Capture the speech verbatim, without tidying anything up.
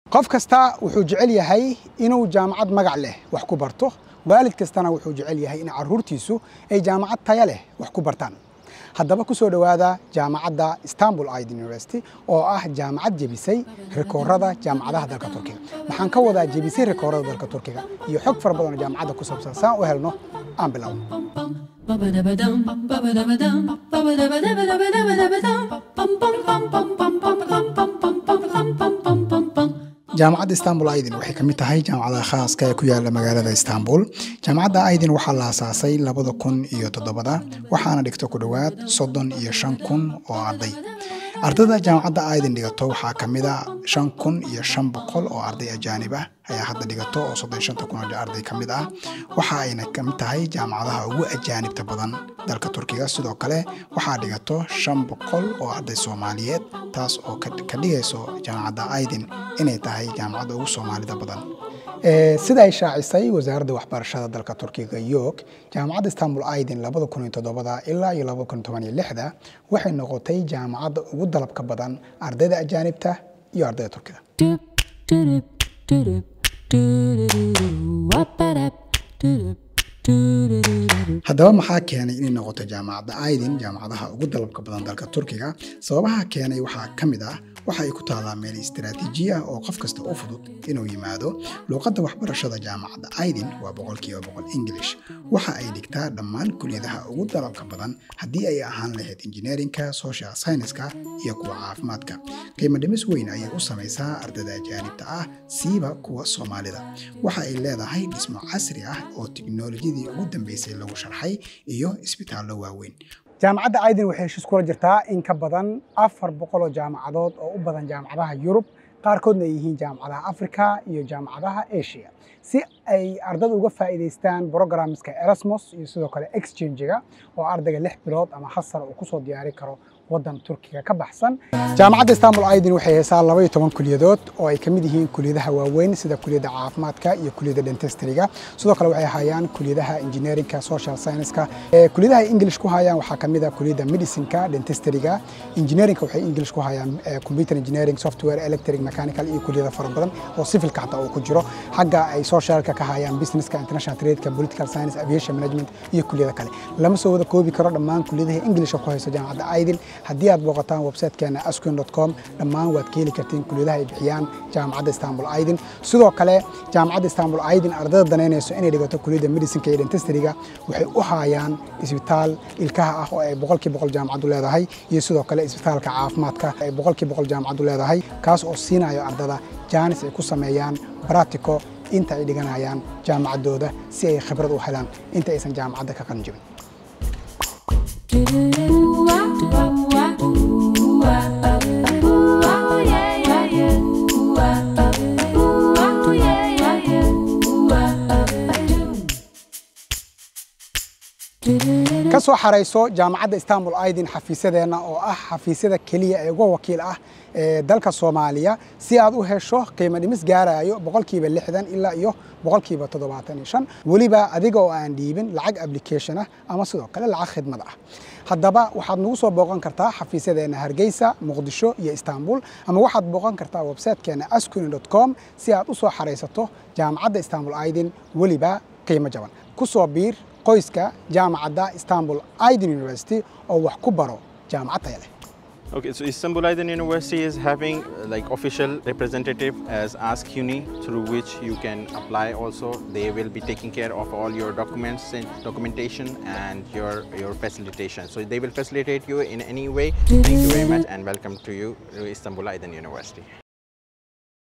qof kasta wuxuu jecel yahay inuu jaamacad magac leh wax ku barto waalid kastana wuxuu jecel yahay in caruurtiisu ay jaamacad tayo leh wax ku bartaan haddaba ku soo dhawaada jaamacadda Istanbul Aydin University oo ah jaamacad jebisay rikoorada jaamacadaha dalka Turkiga waxaan ka wadaa jebisay rikoorada dalka Turkiga iyo xog far badan oo jaamacadda ku saabsan saan u helno aan bilow jaamacadda Istanbul Aydin waxay ka mid tahay jaamacadaha khaaska ee ku yaala magaalada Istanbul. Jaamacadda Aydin waxaa la aasaasay labada kun iyo toddoba waxaana dhigto ku dhawaad soddon iyo shan kun oo arday. Ardayda jaamacadda Aydin dhigato waxaa ka mid ah shan kun iyo shan boqol oo arday ajaanib ah ayaa hadda dhigato oo soddon iyo shan kun oo arday ka mid ah. Waxa ayna ka mid tahay jaamacadaha ugu ajaanibta badan dalka Turkiga. Sidoo kale waxaa dhigato shan boqol oo arday Soomaaliyeed taas oo ka dhigayso jaamacadda Aydin inay tahay jaamacadda ugu Soomaalida badan. ee sida ay shaacisay wasaaradda waxbarashada dalka Turkiga Yok jaamacadda Istanbul Aydin labada kun iyo toddoba ilaa iyo labada kun iyo toban iyo lix waxay noqotay jaamacadda ugu dalabka badan ardayda ajaanibta iyo ardayda Turkiga. haddaba maxaa keenay inay noqoto jaamacadda Aydin jaamacadaha ugu dalabka badan dalka Turkiga? Sababaha keenay waxaa ka mid ah waxa ay ku taalaa meel istiraatiiji ah oo qof kasta u fudud inuu yimaado. Luqadda waxbarashada jaamacadda Aydin waa boqolkiiba boqol English. Waxa ay dhigtaa dhammaan kulliyadaha ugu dalabka badan haddii ay ahaan lahayd engineeringka, social science-ka iyo kuwa caafimaadka. Qiimo dhimis weyn ayay u samaysaa ardayda ajaanibta ah siiba kuwa Soomaalida. Waxa ay leedahay dhismo casri ah oo tiknoolajiyadii ugu dambeysay lagu sharxay iyo isbitaallo waaweyn. jaamacadda Aydin waxay heshiis kula jirtaa in ka badan afar boqol oo jaamacadood oo u badan jaamacadaha Yurub qaarkoodna ay yihiin jaamacadaha Afrika iyo jaamacadaha Asia si ay ardaydu uga faa'iideystaan programska Erasmus iyo sidoo kale exchange-ga oo ardayga lix bilood ama hal sano uu ku soo diyaari karo waddan Turkiga ka baxsan. jaamacadda Istanbul Aydin waxay haysaa laba iyo toban kuliyadood oo ay ka mid yihiin kuliyadaha waaweyn sida kuliyadda caafimaadka iyo kuliyadda dentistry-ga. Sidoo kale waxay hayaan kuliyadaha engineering-ka, social science-ka. ee kuliyadaha English ku hayaan waxaa ka mid ah kuliyadda medicine-ka, dentistry-ga. Engineering-ka waxay English ku hayaan computer engineering, software, electric, mechanical iyo kuliyada fara badan oo civil-ka xataa uu ku jiro. Xagga ay social-ka ka hayaan business-ka, international trade-ka, political science, aviation management iyo kuliyada kale. Lama soo wada koobi karo dhammaan kuliyadaha English ku hayso jaamacadda Aydin. haddii aad booqataan website-keena askun dot com dhammaan waad ka heli kartiin kuliyadaha ay bixiyaan jaamacadda Istanbul Aydin. Sidoo kale jaamacadda Istanbul Aydin ardayda danaynayso inay dhigato kuliyadda medicine-ka iyo dentistry-ga waxay u hayaan isbitaal ilkaha ah oo ay boqolkiiba boqol jaamacaddu leedahay iyo sidoo kale isbitaalka caafimaadka ay boqolkiiba boqol jaamacaddu leedahay kaas oo siinayo ardayda jaanis ay ku sameeyaan practical inta ay dhiganayaan jaamacaddooda si ay khibrad u helaan inta aysan jaamacadda ka qalin jebin. ka soo xareyso jaamacadda Istanbul Aydin xafiisadeena oo ah xafiisyada kaliya ee uga wakiil ah ee dalka Soomaaliya si aad u hesho qiimo dhimis gaarayo boqolkiiba lixdan ilaa iyo boqolkiiba toddobaatan iyo shan waliba adiga oo aan dhiibin lacag application ah ama sidoo kale lacag khidmad ah. haddaba waxaad nagu soo booqan kartaa xafiisadeena Hargeysa, Muqdisho iyo Istanbul ama waxaad booqan kartaa website-keena askun dot com si aad u soo xareysato jaamacadda Istanbul Aydin waliba qiimo jaban. ku soo biir qoyska jaamacadda Istanbul Aydin University oo wax ku baro jaamacad tayo leh. Okay, so Istanbul Aydin University is having uh, like official representative as Ask Uni through which you can apply also. They will be taking care of all your documents and documentation and your your facilitation. So they will facilitate you in any way. Thank you very much and welcome to you to Istanbul Aydin University.